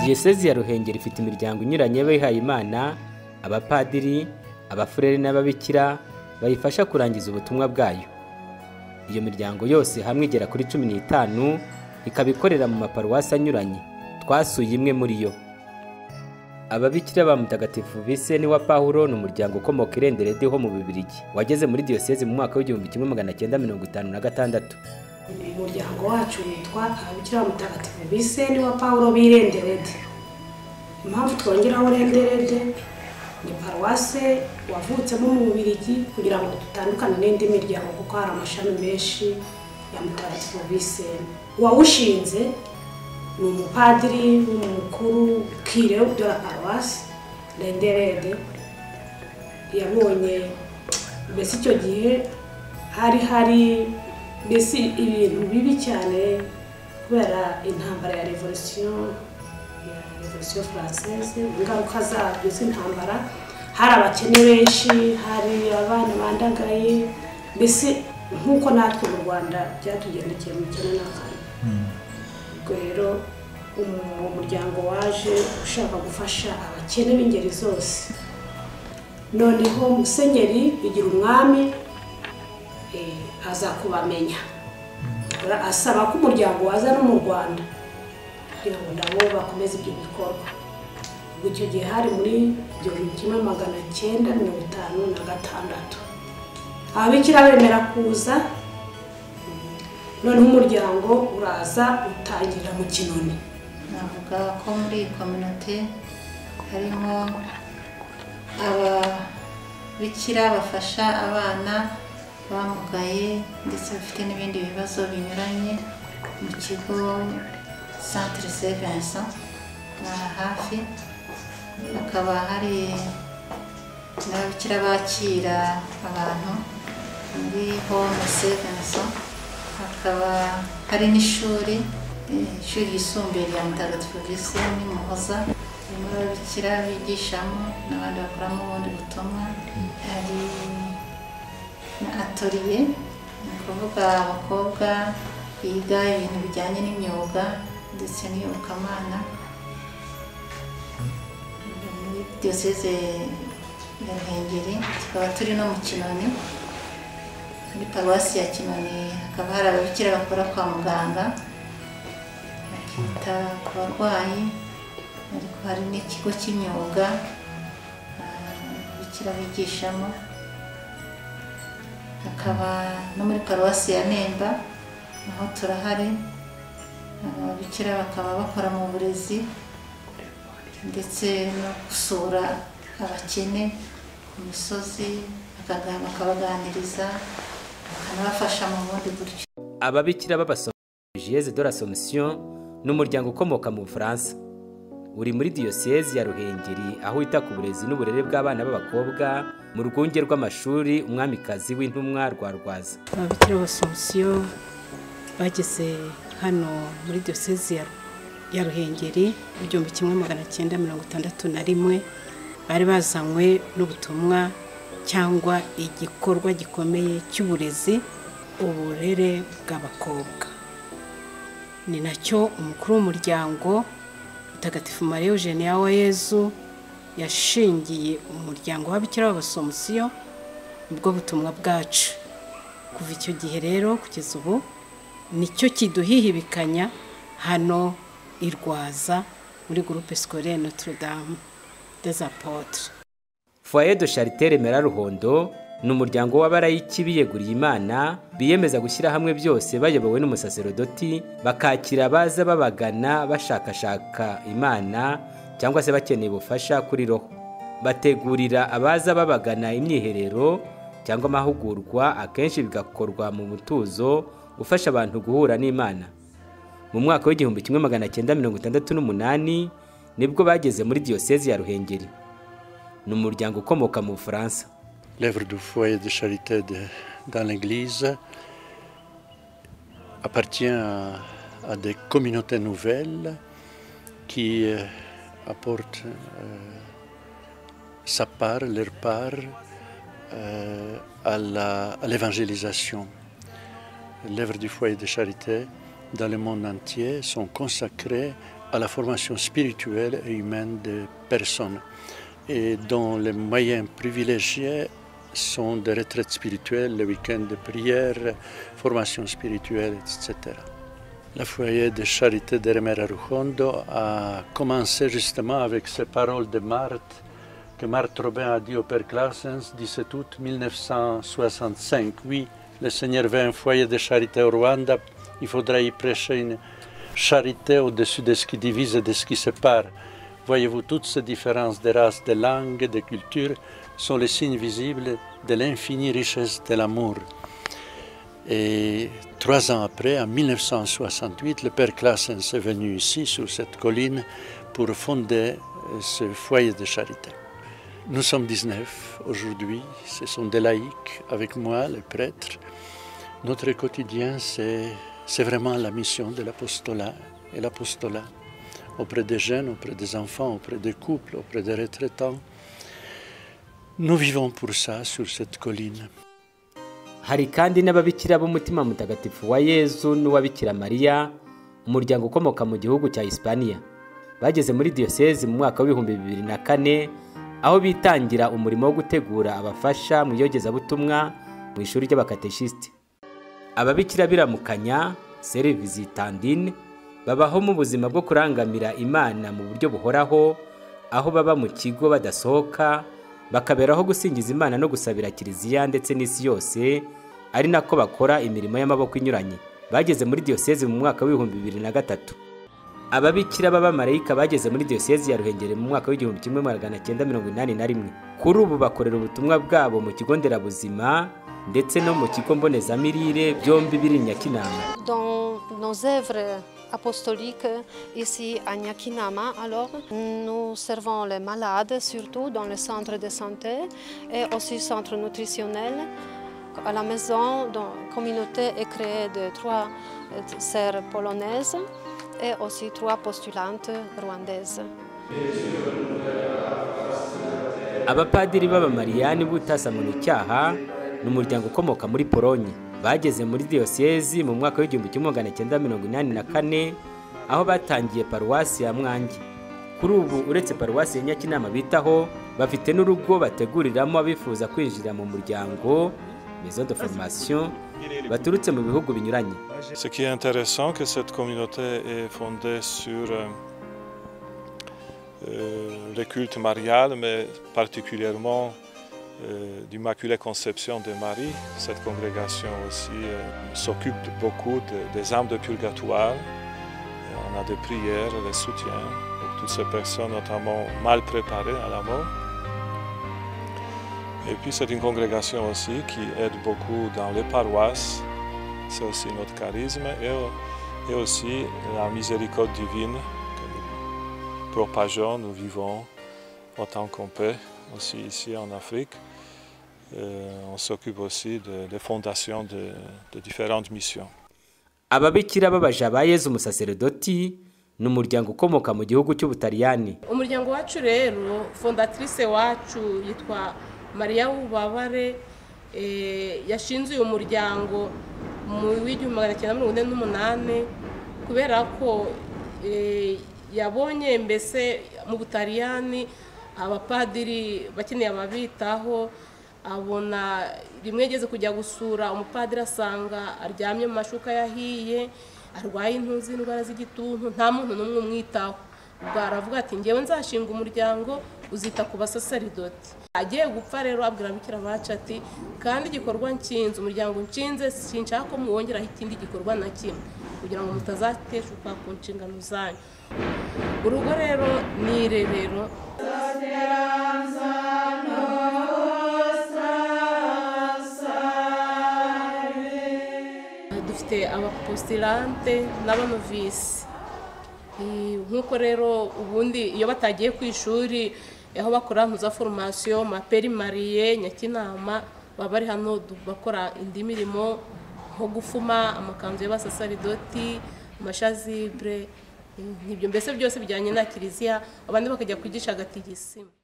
Diyosezi ya Ruhengeri ifite imiryango inyuranye y'abihaye Imana, abapadiri, abafurere n'ababikira bayifasha kurangiza ubutumwa bwayo. Iyo miryango yose hamwe igera kuri 15 ikaba ikorera mu maparuwasi anyuranye. Twasuye imwe muri yo. Ababikira ba Mutagatifu Viseni wa Paulo ni umuryango ukomoka Irenderede ho mu Bubiligi wageze muri Diyosezi mu mwaka w'1956. Umuryango wacu witwa Ababikira ba Mutagatifu Viseni wa Paulo b'Irenderede. Impamvu twongeraho Irenderede ni paruwase wavutsemo mu Bubiligi kugira ngo dutandukane n'indi miryango kuko hari amashami menshi ya Mutagatifu Viseni. Uwawushinze ni umupadiri w'umukuru kire de la paruwase Irenderede. Yabonye mbese icyo gihe hari mbese ibintu bibi cyane kubera intambara ya Revolution Française. Ingaruka zabyo z'intambara, hari abakene benshi, hari abana bandagaye, mbese nk'uko natwe mu Rwanda byatugendekeye mu 94. Ubwo rero umuryango waje ushaka gufasha abakene b'ingeri zose. Noneho Musenyeri Bigira Umwami aza kubamenya, asaba ko umuryango waza no mu Rwanda kugira ngo nabo bakomeze ibyo bikorwa. Ubwo icyo gihe hari muri 1956 ababikira bemera kuza, noneho umuryango uraza utangirira mu Kinoni. Navuga ko muri community harimo ababikira bafasha abana bamugaye ndetse bafite n'ibindi bibazo binyuranye mu kigo Centre Saint Vincent hafi. Hakaba hari n'ababikira bakira abantu muri Home Saint Vincent. Hakaba hari n'ishuri yisumbuye rya Mutagatifu Viseni Muhoza, harimo ababikira bigishamo n'abandi bakoramo ubundi butumwa. Hari na atelier, ni ukuvuga abakobwa biga ibintu bijyanye n'imyuga ndetse n'iyobokamana. Muri Diyoseze ya Ruhengeri tukaba turi no mu Kinoni, muri paruwasi ya Kinoni hakaba hari ababikira bakora kwa muganga bakita ku barwayi, ariko hari n'ikigo cy'imyuga ababikira bigishamo. Hakaba no muri paruwasi ya Nemba naho turahari, ababikira bakaba bakora mu burezi ndetse no gusura abakene ku misozi, bakabaganiriza bakanabafasha mu bundi buryo. Ababikira b'Abasomusiyonistes de l'Assomption n'umuryango ukomoka mu Bufaransa uri muri Diyosezi ya Ruhengeri aho wita ku burezi n'uburere bw'abana b'abakobwa mu rwunge rw'amashuri Umwamikazi w'Intumwa rwa Rwaza. Ababikira b'Abasomusiyo bageze hano muri Diyosezi ya Ruhengeri mu 1961. Bari bazanywe n'ubutumwa cyangwa igikorwa gikomeye cy'uburezi, uburere bw'abakobwa. Ni nacyo umukuru w'umuryango Mutagatifu Maria Eugenia wa Yezu yashingiye umuryango w'ababikira b'Abasomusiyo ubwo butumwa bwacu. Kuva icyo gihe rero kugeza ubu nicyo kiduhihibikanya hano i Rwaza muri groupe scolaire Notre Dame des Apôtres. Foyer de Charité Remera Ruhondo ni umuryango w'abarayiki biyeguriye Imana biyemeza gushyira hamwe byose bayobowe n'umusaserodoti, bakakira abaza babagana bashakashaka Imana cyangwa se bakeneye ubufasha kuri roho. Bategurira abaza babagana imyiherero cyangwa amahugurwa, akenshi bigakorwa mu mutuzo ufasha abantu guhura n'Imana. Mu mwaka w'1968 nibwo bageze muri Diyosezi ya Ruhengeri. Ni umuryango ukomoka mu Bufaransa. L'œuvre du foyer de charité dans l'Église appartient à des communautés nouvelles qui apportent leur part à l'évangélisation. L'œuvre du foyer de charité dans le monde entier sont consacrées à la formation spirituelle et humaine des personnes, et dont les moyens privilégiés sont des retraites spirituelles, les week-ends de prière, formation spirituelle, etc. Le foyer de charité de Remera Rujondo a commencé justement avec ces paroles de Marthe, que Marthe Robin a dit au Père Claessens, 17 août 1965. Oui, le Seigneur veut un foyer de charité au Rwanda, il faudra y prêcher une charité au-dessus de ce qui divise et de ce qui sépare. Voyez-vous, toutes ces différences de races, de langues, de cultures sont les signes visibles de l'infinie richesse de l'amour. Et 3 ans après, en 1968, le Père Claessens est venu ici, sur cette colline, pour fonder ce foyer de charité. Nous sommes 19 aujourd'hui, ce sont des laïcs avec moi, les prêtres. Notre quotidien, c'est vraiment la mission de l'apostolat et l'apostolat auprès des jeunes, auprès des enfants, auprès des couples, auprès des retraitants. Nous vivons pour ça sur cette colline. Hari kandi n'ababikira b'umutima mutagatifu wa Yezu n'uwa Bikira Mariya, umuryango ukomoka mu gihugu cya Hispania. Bageze muri diocese mu mwaka wa 2004 aho bitangira umurimo wo gutegura abafasha mu yogezabutumwa mu ishuri ry'abakateshisite. Ababikira biramukanya Sere Visitandine babaho mu buzima bwo kurangamira Imana mu buryo buhoraho, aho baba mu kigo badasohoka, bakaberaho gusingiza Imana no gusabira kiliziya ndetse n'isi yose, ari nako bakora imirimo y'amaboko inyuranye. Bageze muri diocese mu mwaka wa 2003. Ababikira b'abamarayika bageze muri diocese ya Ruhengeri mu mwaka wa 1981. Kuri ubu bakorera ubutumwa bwabo mu kigo nderabuzima ndetse no mu kigo mbonezamirire byombi biri Nyakinama. Dans nos œuvres apostoliques ici à Nyakinama, alors nous servons les malades, surtout dans le centre de santé et aussi centre nutritionnel. À la maison, dans la communauté est créée de 3 sœurs polonaises et aussi 3 postulantes rwandaises. Abapadiri b'abamariyani b'utasamwe n'icyaha n'umuryango ukomoka muri Polonye bageze muri diocese mu mwaka wa 1984 aho batangiye paruwasi ya Mwangi. Kuri ubu uretse paruwasi ya Nyakinama bitaho, bafite n'urugo bateguriramo abifuza kwinjira mu muryango maison de formation baturutse mu bihugu binyuranye. Ce qui est intéressant, que cette communauté est fondée sur le culte marial, mais particulièrement d'Immaculée Conception de Marie. Cette congrégation aussi s'occupe beaucoup des âmes de purgatoire. On a des prières, des soutiens pour toutes ces personnes, notamment mal préparées à la mort. Et puis c'est une congrégation aussi qui aide beaucoup dans les paroisses. C'est aussi notre charisme et aussi la miséricorde divine que nous propageons, nous vivons autant qu'on peut aussi ici en Afrique. On s'occupe aussi des fondations de différentes missions. Ababikira b'abaja ba Yezu umusaserdoti n'umuryango ukomoka mu gihugu cy'Ubutaliyani. Umuryango wacu rero, fondatrice wacu yitwa Maria Ubabare, yashinze uyu muryango mu 1948 kubera ko yabonye mbese mu Butaliyani abapadiri bakeneye ababitaho, abona rimwe yageze kujya gusura umupadiri asanga aryamye mu mashuka yahiye, arwaye intuzi indwara z'igituntu, nta muntu n'umwe umwitaho. Ubwo aravuga ati ngewe nzashinga umuryango uzita ku basaseridoti. Agiye gupfa rero abwira Bikira bacu ati kandi igikorwa nshinze, umuryango nshinze sinshaka ko muwongeraho ikindi gikorwa na kimwe kugira ngo mutazateshuka ku nshingano zanyu. Urugo rero ni irerero. Dufite abapostulante n'abanovisi. Nk'uko rero ubundi iyo batagiye ku ishuri aho bakora ntuza formation maperi mariye Nyakinama, baba bari hano bakora indi mirimo nko gufuma amakanzu y'abasaseridoti, amashazibre, nibyo mbese byose bijyanye na kiliziya. Abandi bakajya kwigisha agatigisi.